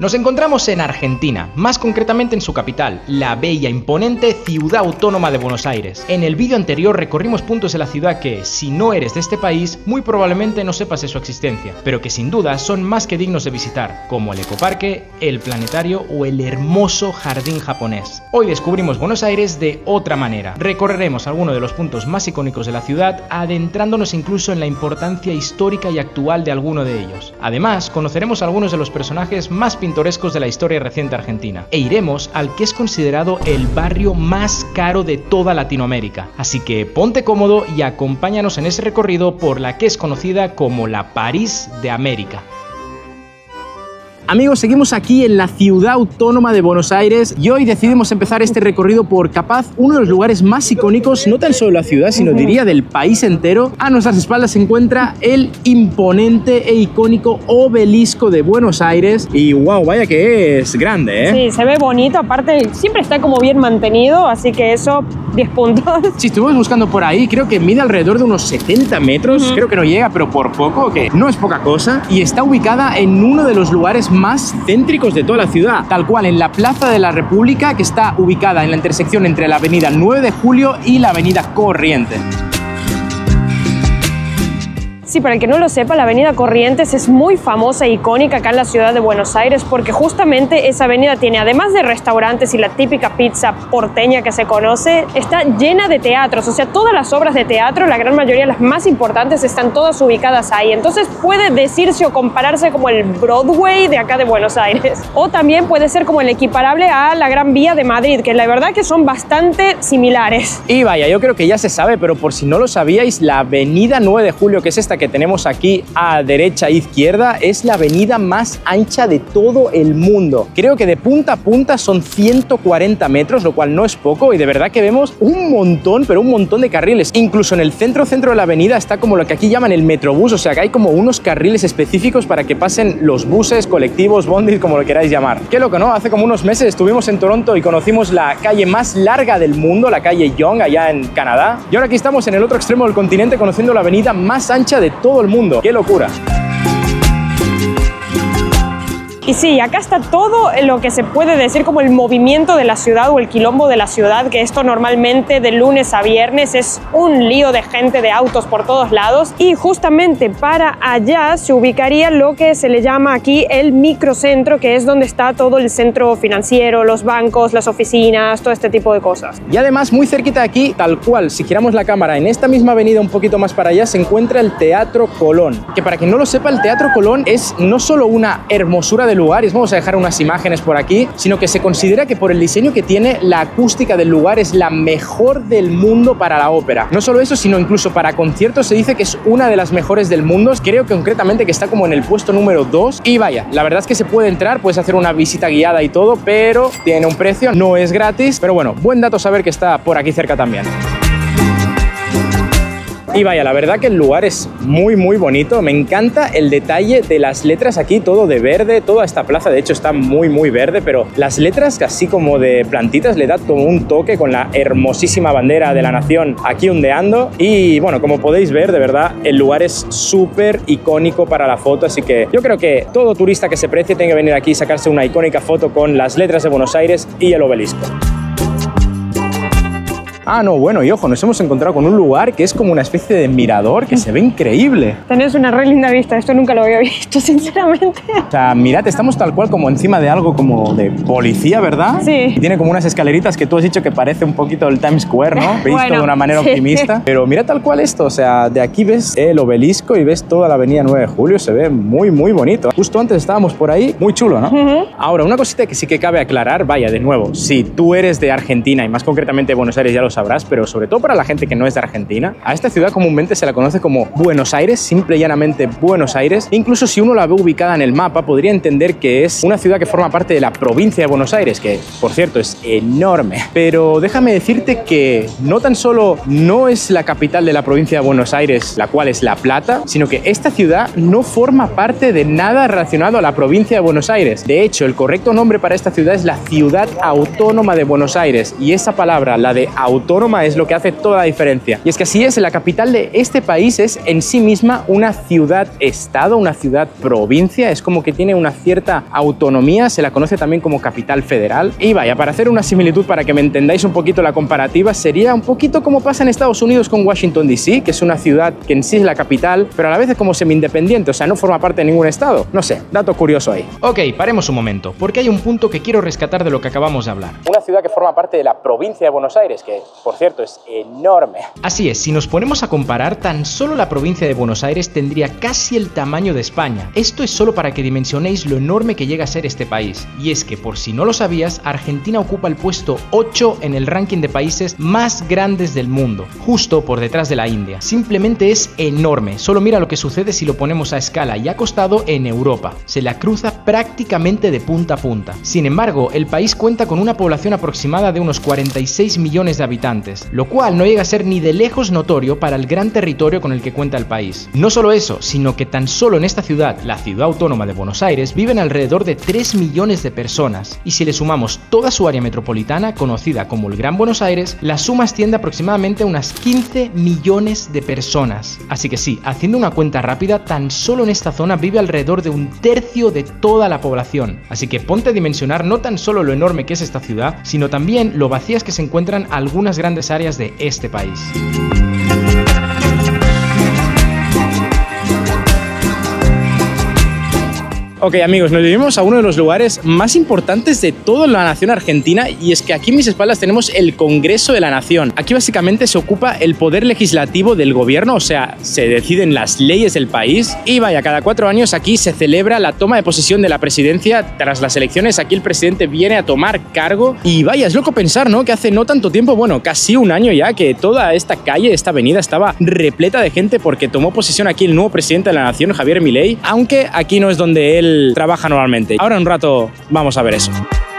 Nos encontramos en Argentina, más concretamente en su capital, la bella e imponente Ciudad Autónoma de Buenos Aires. En el vídeo anterior recorrimos puntos de la ciudad que, si no eres de este país, muy probablemente no sepas de su existencia, pero que sin duda son más que dignos de visitar, como el ecoparque, el planetario o el hermoso jardín japonés. Hoy descubrimos Buenos Aires de otra manera. Recorreremos algunos de los puntos más icónicos de la ciudad, adentrándonos incluso en la importancia histórica y actual de alguno de ellos. Además, conoceremos algunos de los personajes más pintorescos de la historia reciente argentina, e iremos al que es considerado el barrio más caro de toda Latinoamérica. Así que ponte cómodo y acompáñanos en ese recorrido por la que es conocida como la París de América. Amigos, seguimos aquí en la Ciudad Autónoma de Buenos Aires y hoy decidimos empezar este recorrido por capaz uno de los lugares más icónicos, no tan solo de la ciudad, sino diría del país entero. A nuestras espaldas se encuentra el imponente e icónico Obelisco de Buenos Aires y wow, vaya que es grande, ¿eh? Sí, se ve bonito, aparte siempre está como bien mantenido, así que eso, 10 puntos. Si estuvimos buscando por ahí, creo que mide alrededor de unos 70 metros, creo que no llega, pero por poco, que no es poca cosa, y está ubicada en uno de los lugares más céntricos de toda la ciudad, tal cual en la Plaza de la República, que está ubicada en la intersección entre la avenida 9 de Julio y la avenida Corrientes. Sí, para el que no lo sepa, la avenida Corrientes es muy famosa e icónica acá en la ciudad de Buenos Aires porque justamente esa avenida tiene, además de restaurantes y la típica pizza porteña que se conoce, está llena de teatros, o sea, todas las obras de teatro, la gran mayoría, las más importantes, están todas ubicadas ahí. Entonces puede decirse o compararse como el Broadway de acá de Buenos Aires. O también puede ser como el equiparable a la Gran Vía de Madrid, que la verdad que son bastante similares. Y vaya, yo creo que ya se sabe, pero por si no lo sabíais, la avenida 9 de Julio, que es esta que tenemos aquí a derecha e izquierda, es la avenida más ancha de todo el mundo. Creo que de punta a punta son 140 metros, lo cual no es poco, y de verdad que vemos un montón, pero un montón de carriles. Incluso en el centro de la avenida está como lo que aquí llaman el Metrobús, o sea que hay como unos carriles específicos para que pasen los buses, colectivos, bondis, como lo queráis llamar. Qué loco, ¿no? Hace como unos meses estuvimos en Toronto y conocimos la calle más larga del mundo, la calle Yonge, allá en Canadá. Y ahora aquí estamos en el otro extremo del continente conociendo la avenida más ancha de todo el mundo. ¡Qué locura! Y sí, acá está todo lo que se puede decir como el movimiento de la ciudad o el quilombo de la ciudad, que esto normalmente de lunes a viernes es un lío de gente, de autos por todos lados, y justamente para allá se ubicaría lo que se le llama aquí el microcentro, que es donde está todo el centro financiero, los bancos, las oficinas, todo este tipo de cosas. Y además muy cerquita de aquí, tal cual, si giramos la cámara en esta misma avenida un poquito más para allá, se encuentra el Teatro Colón, que para quien no lo sepa, el Teatro Colón es no solo una hermosura de lugares, vamos a dejar unas imágenes por aquí, sino que se considera que por el diseño que tiene, la acústica del lugar es la mejor del mundo para la ópera. No solo eso, sino incluso para conciertos se dice que es una de las mejores del mundo. Creo que concretamente que está como en el puesto número 2. Y vaya, la verdad es que se puede entrar, puedes hacer una visita guiada y todo, pero tiene un precio, no es gratis. Pero bueno, buen dato saber que está por aquí cerca también. Y vaya, la verdad que el lugar es muy bonito, me encanta el detalle de las letras aquí, todo de verde, toda esta plaza de hecho está muy verde, pero las letras así como de plantitas le da como un toque con la hermosísima bandera de la nación aquí ondeando. Y bueno, como podéis ver, de verdad el lugar es súper icónico para la foto, así que yo creo que todo turista que se precie tiene que venir aquí y sacarse una icónica foto con las letras de Buenos Aires y el obelisco. Ah, no, bueno, y ojo, nos hemos encontrado con un lugar que es como una especie de mirador que se ve increíble. Tenés una re linda vista, esto nunca lo había visto, sinceramente. O sea, mirad, estamos tal cual como encima de algo como de policía, ¿verdad? Sí. Y tiene como unas escaleritas que tú has dicho que parece un poquito el Times Square, ¿no? Visto Bueno, de una manera optimista. Pero mira tal cual esto, o sea, de aquí ves el obelisco y ves toda la avenida 9 de Julio, se ve muy bonito. Justo antes estábamos por ahí, muy chulo, ¿no? Ahora, una cosita que sí que cabe aclarar, vaya, de nuevo, si tú eres de Argentina y más concretamente de Buenos Aires ya lo sabrás, pero sobre todo para la gente que no es de Argentina, a esta ciudad comúnmente se la conoce como Buenos Aires, simple y llanamente Buenos Aires. Incluso si uno la ve ubicada en el mapa, podría entender que es una ciudad que forma parte de la provincia de Buenos Aires, que por cierto es enorme. Pero déjame decirte que no tan solo no es la capital de la provincia de Buenos Aires, la cual es La Plata, sino que esta ciudad no forma parte de nada relacionado a la provincia de Buenos Aires. De hecho, el correcto nombre para esta ciudad es la Ciudad Autónoma de Buenos Aires, y esa palabra, la de autónoma, autónoma es lo que hace toda la diferencia. Y es que así es, la capital de este país es en sí misma una ciudad-estado, una ciudad-provincia, es como que tiene una cierta autonomía, se la conoce también como capital federal. Y vaya, para hacer una similitud, para que me entendáis un poquito la comparativa, sería un poquito como pasa en Estados Unidos con Washington DC, que es una ciudad que en sí es la capital, pero a la vez es como semi-independiente, o sea, no forma parte de ningún estado. No sé, dato curioso ahí. Ok, paremos un momento, porque hay un punto que quiero rescatar de lo que acabamos de hablar. Una ciudad que forma parte de la provincia de Buenos Aires, que por cierto es enorme. Así es, si nos ponemos a comparar, tan solo la provincia de Buenos Aires tendría casi el tamaño de España. Esto es solo para que dimensionéis lo enorme que llega a ser este país. Y es que, por si no lo sabías, Argentina ocupa el puesto 8 en el ranking de países más grandes del mundo, justo por detrás de la India. Simplemente es enorme, solo mira lo que sucede si lo ponemos a escala y acostado en Europa. Se la cruza prácticamente de punta a punta. Sin embargo, el país cuenta con una población aproximada de unos 46 millones de habitantes, lo cual no llega a ser ni de lejos notorio para el gran territorio con el que cuenta el país. No solo eso, sino que tan solo en esta ciudad, la ciudad autónoma de Buenos Aires, viven alrededor de 3 millones de personas, y si le sumamos toda su área metropolitana, conocida como el Gran Buenos Aires, la suma asciende aproximadamente a unas 15 millones de personas. Así que sí, haciendo una cuenta rápida, tan solo en esta zona vive alrededor de un tercio de toda la población. Así que ponte a dimensionar no tan solo lo enorme que es esta ciudad, sino también lo vacías que se encuentran algunas grandes áreas de este país. Ok, amigos, nos dirigimos a uno de los lugares más importantes de toda la nación argentina, y es que aquí a mis espaldas tenemos el Congreso de la Nación. Aquí básicamente se ocupa el poder legislativo del gobierno, o sea, se deciden las leyes del país. Y vaya, cada 4 años aquí se celebra la toma de posesión de la presidencia. Tras las elecciones aquí el presidente viene a tomar cargo. Y vaya, es loco pensar, ¿no? Que hace no tanto tiempo, bueno, casi un año ya, que toda esta calle, esta avenida estaba repleta de gente porque tomó posesión aquí el nuevo presidente de la nación, Javier Milei, aunque aquí no es donde él trabaja normalmente. Ahora en un rato vamos a ver eso.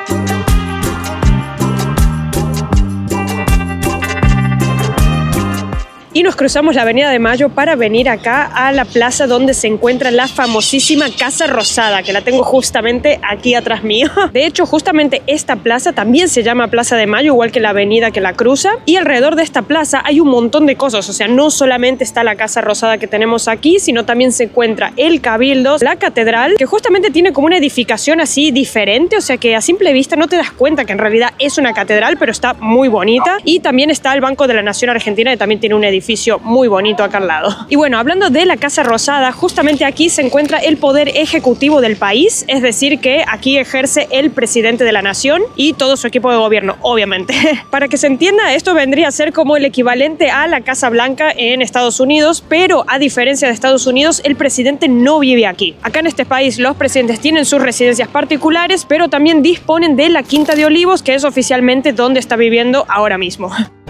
Y nos cruzamos la Avenida de Mayo para venir acá a la plaza donde se encuentra la famosísima Casa Rosada, que la tengo justamente aquí atrás mío. De hecho, justamente esta plaza también se llama Plaza de Mayo, igual que la avenida que la cruza. Y alrededor de esta plaza hay un montón de cosas, o sea, no solamente está la Casa Rosada que tenemos aquí, sino también se encuentra el Cabildo, la Catedral, que justamente tiene como una edificación así diferente, o sea que a simple vista no te das cuenta que en realidad es una catedral, pero está muy bonita. Y también está el Banco de la Nación Argentina, que también tiene un edificio muy bonito acá al lado. Y bueno, hablando de la Casa Rosada, justamente aquí se encuentra el poder ejecutivo del país, es decir que aquí ejerce el presidente de la nación y todo su equipo de gobierno, obviamente. Para que se entienda, esto vendría a ser como el equivalente a la Casa Blanca en Estados Unidos, pero a diferencia de Estados Unidos, el presidente no vive aquí. Acá en este país los presidentes tienen sus residencias particulares, pero también disponen de la Quinta de Olivos, que es oficialmente donde está viviendo ahora mismo.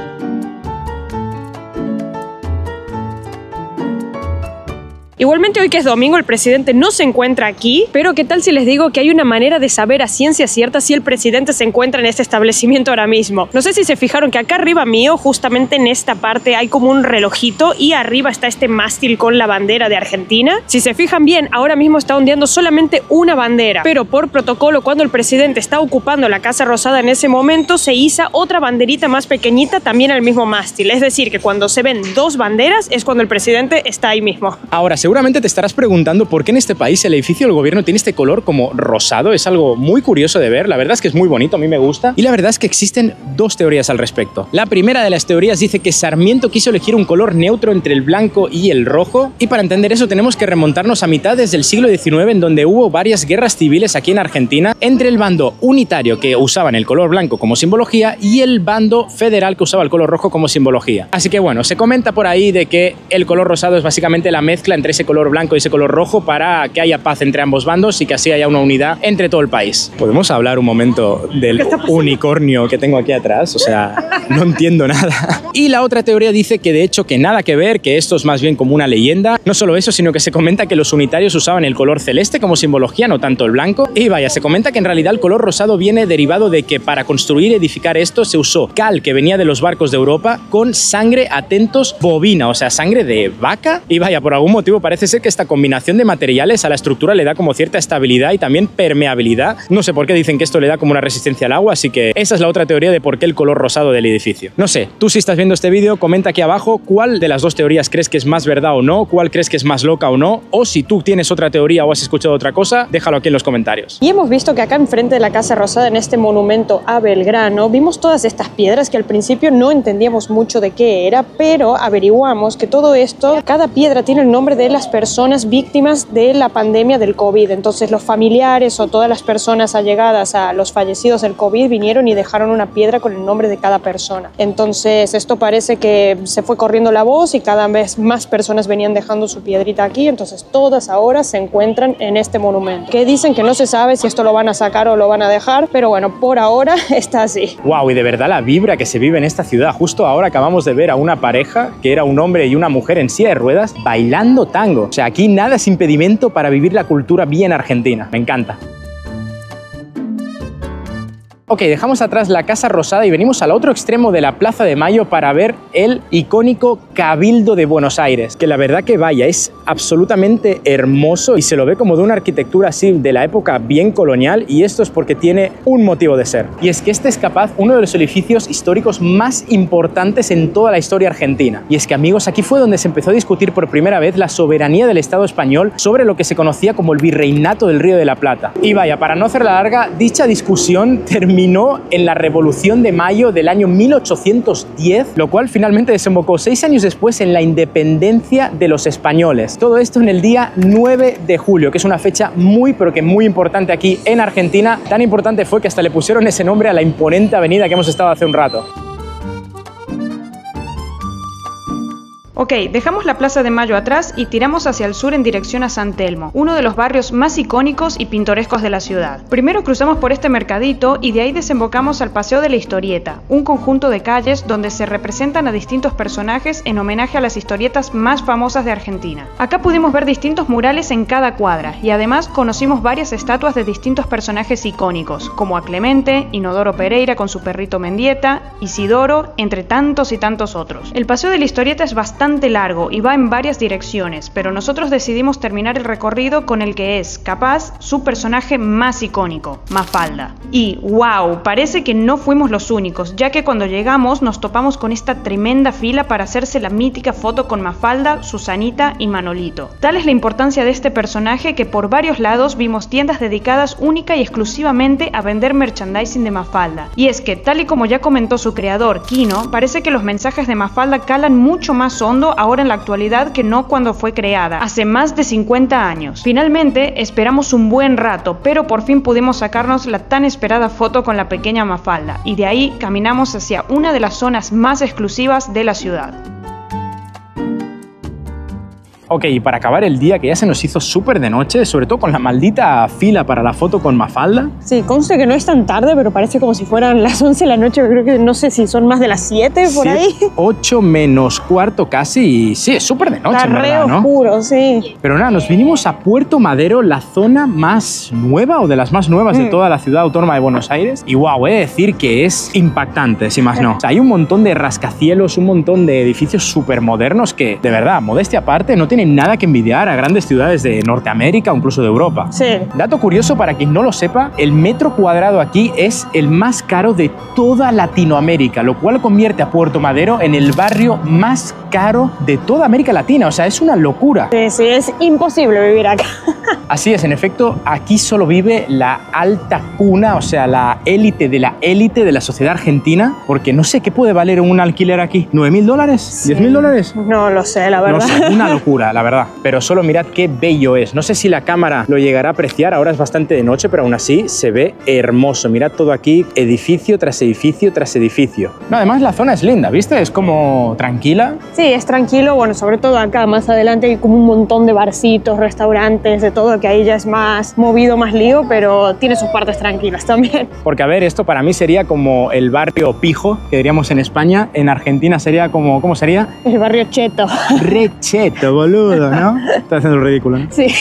Igualmente hoy que es domingo el presidente no se encuentra aquí, pero ¿qué tal si les digo que hay una manera de saber a ciencia cierta si el presidente se encuentra en este establecimiento ahora mismo? No sé si se fijaron que acá arriba mío, justamente en esta parte, hay como un relojito y arriba está este mástil con la bandera de Argentina. Si se fijan bien, ahora mismo está ondeando solamente una bandera, pero por protocolo cuando el presidente está ocupando la Casa Rosada en ese momento se iza otra banderita más pequeñita también al mismo mástil. Es decir, que cuando se ven 2 banderas es cuando el presidente está ahí mismo. Ahora, seguramente te estarás preguntando por qué en este país el edificio del gobierno tiene este color como rosado. Es algo muy curioso de ver, la verdad es que es muy bonito, a mí me gusta. Y la verdad es que existen 2 teorías al respecto. La primera de las teorías dice que Sarmiento quiso elegir un color neutro entre el blanco y el rojo, y para entender eso tenemos que remontarnos a mitades del siglo XIX, en donde hubo varias guerras civiles aquí en Argentina entre el bando unitario, que usaban el color blanco como simbología, y el bando federal, que usaba el color rojo como simbología. Así que bueno, se comenta por ahí de que el color rosado es básicamente la mezcla entre ese color blanco y ese color rojo para que haya paz entre ambos bandos y que así haya una unidad entre todo el país. ¿Podemos hablar un momento del unicornio que tengo aquí atrás? O sea, no entiendo nada. Y la otra teoría dice que de hecho que nada que ver, que esto es más bien como una leyenda. No solo eso, sino que se comenta que los unitarios usaban el color celeste como simbología, no tanto el blanco. Y vaya, se comenta que en realidad el color rosado viene derivado de que para construir y edificar esto se usó cal que venía de los barcos de Europa con sangre, atentos, bovina, o sea, sangre de vaca. Y vaya, por algún motivo parece parece ser que esta combinación de materiales a la estructura le da como cierta estabilidad y también permeabilidad. No sé por qué dicen que esto le da como una resistencia al agua, así que esa es la otra teoría de por qué el color rosado del edificio. No sé, tú si estás viendo este vídeo, comenta aquí abajo cuál de las dos teorías crees que es más verdad o no, cuál crees que es más loca o no, o si tú tienes otra teoría o has escuchado otra cosa, déjalo aquí en los comentarios. Y hemos visto que acá enfrente de la Casa Rosada, en este monumento a Belgrano, vimos todas estas piedras que al principio no entendíamos mucho de qué era, pero averiguamos que todo esto, cada piedra tiene el nombre de las personas víctimas de la pandemia del COVID. Entonces los familiares o todas las personas allegadas a los fallecidos del COVID vinieron y dejaron una piedra con el nombre de cada persona. Entonces esto parece que se fue corriendo la voz y cada vez más personas venían dejando su piedrita aquí, entonces todas ahora se encuentran en este monumento. Que dicen que no se sabe si esto lo van a sacar o lo van a dejar, pero bueno, por ahora está así. Wow, y de verdad la vibra que se vive en esta ciudad. Justo ahora acabamos de ver a una pareja que era un hombre y una mujer en silla de ruedas bailando tango. O sea, aquí nada es impedimento para vivir la cultura bien argentina. Me encanta. Ok, dejamos atrás la Casa Rosada y venimos al otro extremo de la Plaza de Mayo para ver el icónico Cabildo de Buenos Aires, que la verdad que vaya, es absolutamente hermoso y se lo ve como de una arquitectura así de la época bien colonial, y esto es porque tiene un motivo de ser. Y es que este es capaz uno de los edificios históricos más importantes en toda la historia argentina. Y es que, amigos, aquí fue donde se empezó a discutir por primera vez la soberanía del Estado español sobre lo que se conocía como el Virreinato del Río de la Plata. Y vaya, para no hacerla larga, dicha discusión terminó en la Revolución de Mayo del año 1810, lo cual finalmente desembocó 6 años después en la independencia de los españoles. Todo esto en el día 9 de julio, que es una fecha muy, pero que muy importante aquí en Argentina. Tan importante fue que hasta le pusieron ese nombre a la imponente avenida que hemos estado hace un rato. Ok, dejamos la Plaza de Mayo atrás y tiramos hacia el sur en dirección a San Telmo, uno de los barrios más icónicos y pintorescos de la ciudad. Primero cruzamos por este mercadito y de ahí desembocamos al Paseo de la Historieta, un conjunto de calles donde se representan a distintos personajes en homenaje a las historietas más famosas de Argentina. Acá pudimos ver distintos murales en cada cuadra y además conocimos varias estatuas de distintos personajes icónicos, como a Clemente, Inodoro Pereira con su perrito Mendieta, Isidoro, entre tantos y tantos otros. El Paseo de la Historieta es bastante largo y va en varias direcciones, pero nosotros decidimos terminar el recorrido con el que es, capaz, su personaje más icónico, Mafalda. Y wow, parece que no fuimos los únicos, ya que cuando llegamos nos topamos con esta tremenda fila para hacerse la mítica foto con Mafalda, Susanita y Manolito. Tal es la importancia de este personaje que por varios lados vimos tiendas dedicadas única y exclusivamente a vender merchandising de Mafalda. Y es que, tal y como ya comentó su creador, Kino, parece que los mensajes de Mafalda calan mucho más hondo ahora en la actualidad que no cuando fue creada, hace más de 50 años. Finalmente, esperamos un buen rato, pero por fin pudimos sacarnos la tan esperada foto con la pequeña Mafalda, y de ahí caminamos hacia una de las zonas más exclusivas de la ciudad. Ok, y para acabar el día, que ya se nos hizo súper de noche, sobre todo con la maldita fila para la foto con Mafalda. Sí, conste que no es tan tarde, pero parece como si fueran las 11 de la noche. Yo creo que no sé si son más de las 7 por ahí. 8 menos cuarto casi, y sí, es súper de noche, Está re ¿verdad, oscuro, ¿no? Sí. Pero nada, nos vinimos a Puerto Madero, la zona más nueva o de las más nuevas de toda la ciudad autónoma de Buenos Aires. Y wow, he de decir que es impactante, si más no. O sea, hay un montón de rascacielos, un montón de edificios súper modernos que, de verdad, modestia aparte, no tienen nada que envidiar a grandes ciudades de Norteamérica o incluso de Europa. Sí. Dato curioso para quien no lo sepa, el metro cuadrado aquí es el más caro de toda Latinoamérica, lo cual convierte a Puerto Madero en el barrio más caro de toda América Latina. O sea, es una locura. Sí, sí, es imposible vivir acá. Así es, en efecto, aquí solo vive la alta cuna, o sea, la élite de la sociedad argentina, porque no sé qué puede valer un alquiler aquí. ¿$9.000? Sí. ¿$10.000? No lo sé, la verdad. No sé, una locura, la verdad. Pero solo mirad qué bello es. No sé si la cámara lo llegará a apreciar, ahora es bastante de noche, pero aún así se ve hermoso. Mirad todo aquí, edificio tras edificio tras edificio. No, además la zona es linda, ¿viste? Es como tranquila. Sí, es tranquilo, bueno, sobre todo acá más adelante hay como un montón de barcitos, restaurantes, de todo, que ahí ya es más movido, más lío, pero tiene sus partes tranquilas también. Porque a ver, esto para mí sería como el barrio pijo, que diríamos en España. En Argentina sería como, ¿cómo sería? El barrio cheto. Re cheto, boludo, ¿no? Está haciendo el ridículo, ¿no? Sí.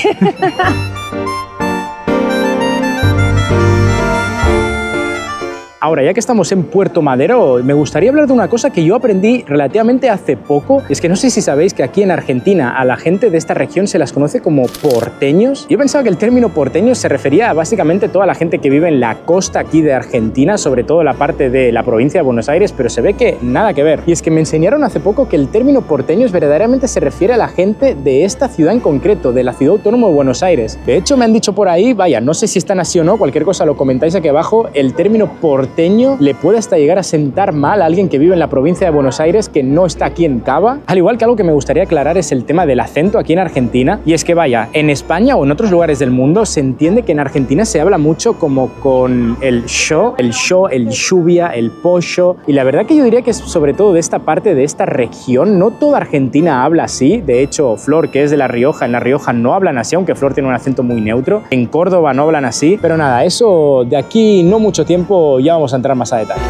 Ahora, ya que estamos en Puerto Madero, me gustaría hablar de una cosa que yo aprendí relativamente hace poco. Es que no sé si sabéis que aquí en Argentina a la gente de esta región se las conoce como porteños. Yo pensaba que el término porteño se refería a básicamente toda la gente que vive en la costa aquí de Argentina, sobre todo la parte de la provincia de Buenos Aires, pero se ve que nada que ver. Y es que me enseñaron hace poco que el término porteños verdaderamente se refiere a la gente de esta ciudad en concreto, de la ciudad autónoma de Buenos Aires. De hecho, me han dicho por ahí, vaya, no sé si están así o no, cualquier cosa lo comentáis aquí abajo, el término porteño le puede hasta llegar a sentar mal a alguien que vive en la provincia de Buenos Aires que no está aquí en Cava. Al igual que algo que me gustaría aclarar es el tema del acento aquí en Argentina. Y es que vaya, en España o en otros lugares del mundo se entiende que en Argentina se habla mucho como con el yo, el lluvia, el pollo. Y la verdad que yo diría que es sobre todo de esta parte, de esta región. No toda Argentina habla así. De hecho, Flor, que es de La Rioja, en La Rioja no hablan así, aunque Flor tiene un acento muy neutro. En Córdoba no hablan así. Pero nada, eso de aquí no mucho tiempo ya vamos a entrar más a detalle.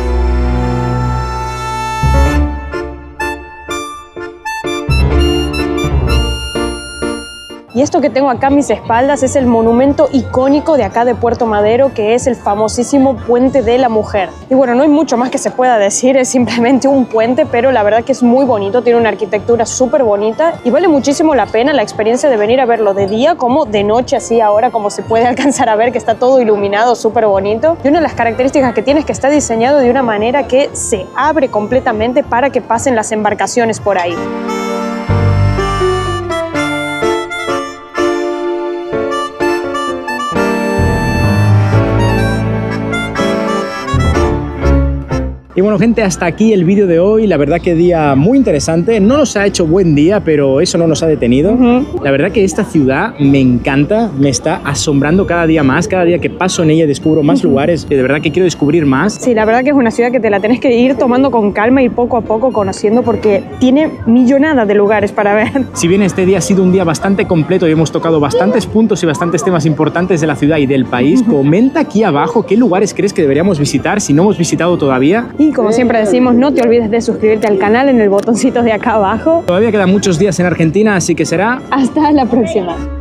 Y esto que tengo acá a mis espaldas es el monumento icónico de acá de Puerto Madero, que es el famosísimo Puente de la Mujer. Y bueno, no hay mucho más que se pueda decir, es simplemente un puente, pero la verdad que es muy bonito, tiene una arquitectura súper bonita y vale muchísimo la pena la experiencia de venir a verlo de día como de noche, así ahora como se puede alcanzar a ver que está todo iluminado, súper bonito. Y una de las características que tiene es que está diseñado de una manera que se abre completamente para que pasen las embarcaciones por ahí. Y bueno, gente, hasta aquí el vídeo de hoy. La verdad que día muy interesante. No nos ha hecho buen día, pero eso no nos ha detenido. La verdad que esta ciudad me encanta, me está asombrando cada día más. Cada día que paso en ella descubro más lugares que de verdad que quiero descubrir más. Sí, la verdad que es una ciudad que te la tenés que ir tomando con calma y poco a poco conociendo porque tiene millonadas de lugares para ver. Si bien este día ha sido un día bastante completo y hemos tocado bastantes puntos y bastantes temas importantes de la ciudad y del país, comenta aquí abajo qué lugares crees que deberíamos visitar si no hemos visitado todavía. Y como siempre decimos, no te olvides de suscribirte al canal en el botoncito de acá abajo. Todavía quedan muchos días en Argentina, así que será... Hasta la próxima.